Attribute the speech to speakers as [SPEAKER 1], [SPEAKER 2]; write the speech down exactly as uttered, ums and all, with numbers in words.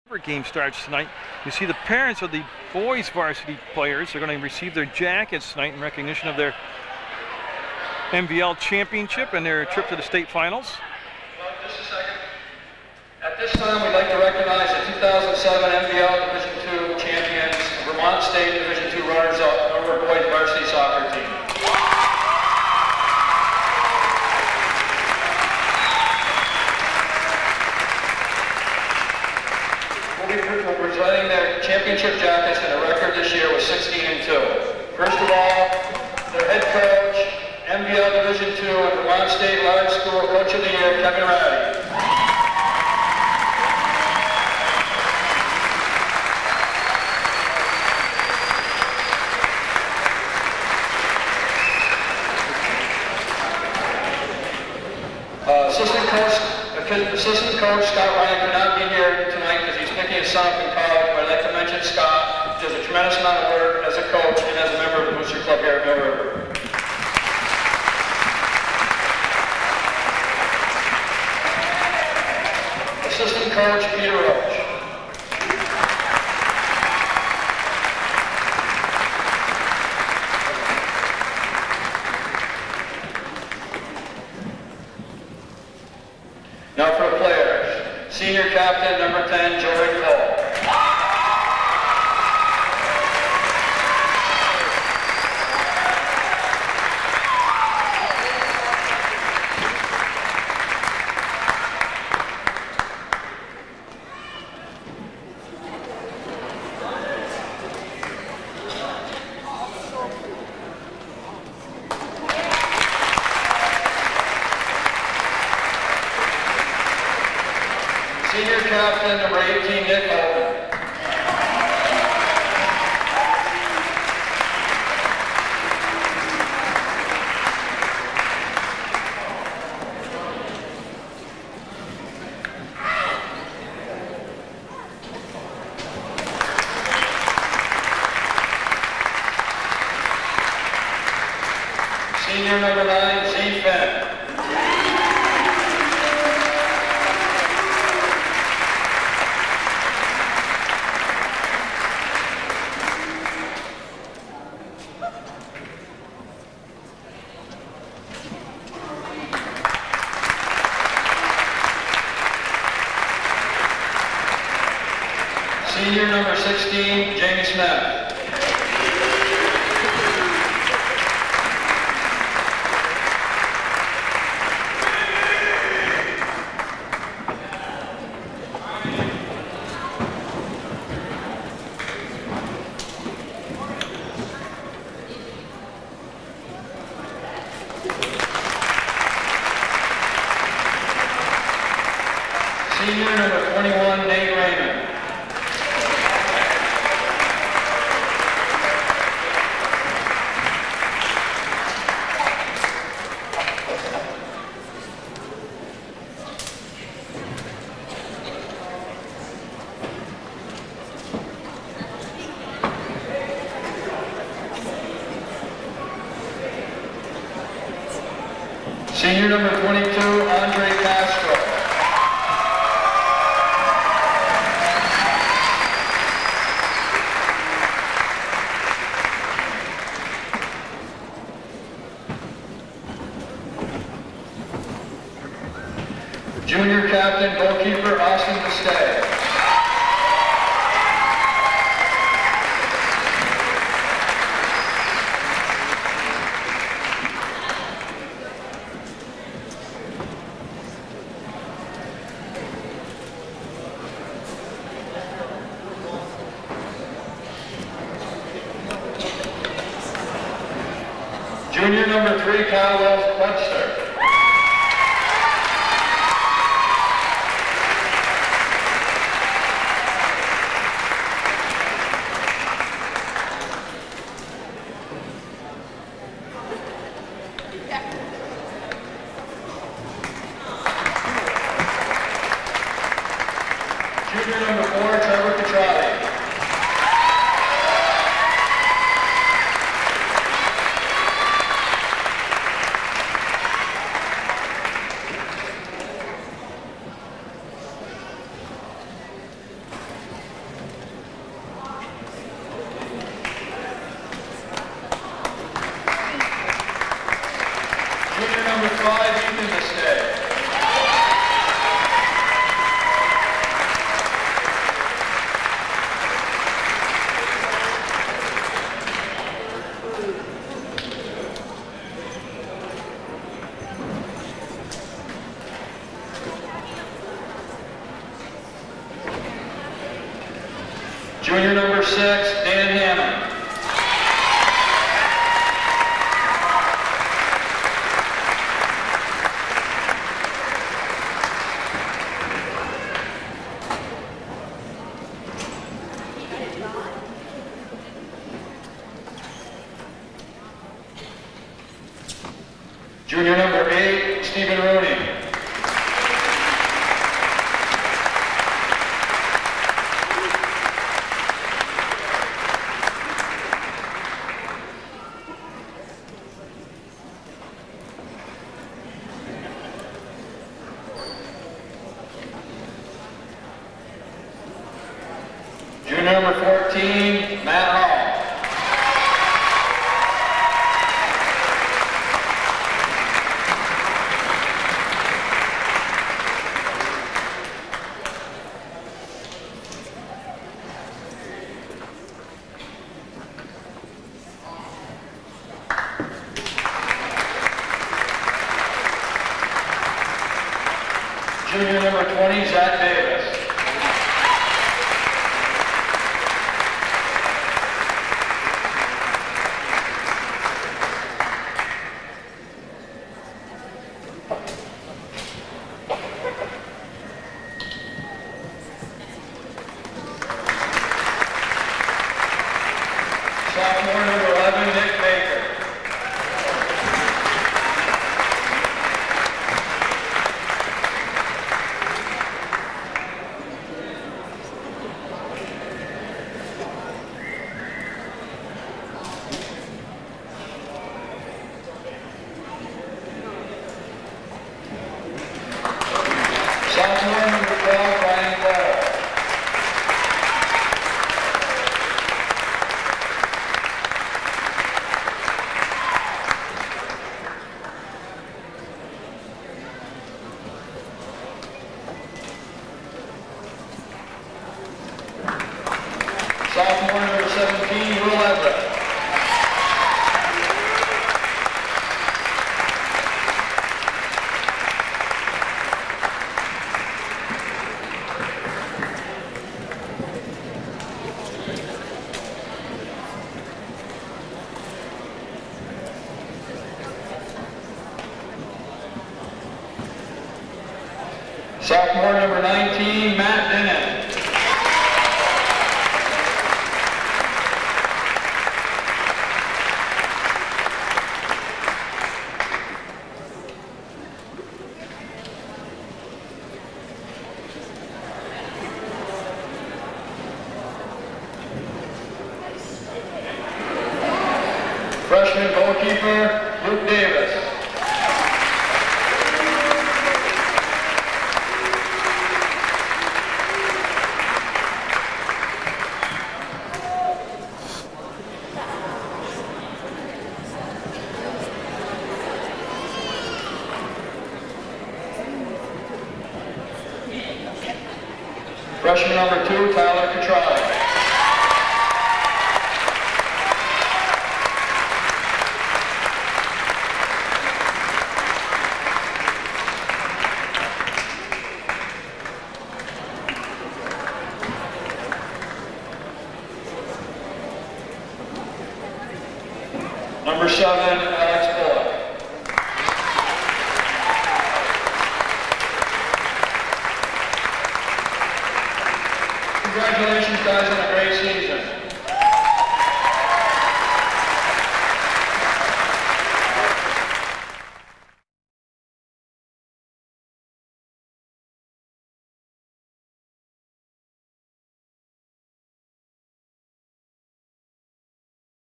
[SPEAKER 1] Game starts tonight. You see the parents of the boys varsity players are going to receive their jackets tonight in recognition of their M V L championship and their trip to the state finals.
[SPEAKER 2] Just a second. At this time, we'd like to recognize the two thousand seven M V L Division two champions, Vermont State Division two runners-up, Munger boys varsity soccer team. We'll be presenting their championship jackets, and the record this year was sixteen and two. First of all, their head coach, M V L Division two and Vermont State Large School Coach of the Year, Kevin Ratty. Uh, assistant coach, assistant coach Scott Ryan could not be here tonight because he's picking his son up in college, but I'd like to mention Scott does a tremendous amount of work as a coach and as a member of the Booster Club here at Mill River. Assistant coach Peter Roach. Now for the players. Senior captain number ten, Joey Cole. Senior captain number eighteen, Nick Holden. Senior number nine, Z. Fenn. Senior number sixteen, Jamie Smith. Senior number twenty-one, Nate Raymond. Senior number twenty-two, Andre Castro. Junior captain, goalkeeper, Austin Castay. Junior number three, Kyle Webster. Junior number four, Trevor Petrati. Junior number six, Dan Hammond. Junior number eight, Stephen Rooney. Junior number fourteen, Matt Hall. Junior number twenty, Zach Davis. Sophomore number eleven, Nick Baker. Sophomore number twelve, Brian Cole. Sophomore number seventeen, Will Everett. Sophomore number nineteen, Matt Dennett. Freshman goalkeeper, Luke Davis. Freshman number two, Tyler Catrai. Number seven, Alex Bullock. Congratulations, guys, on a great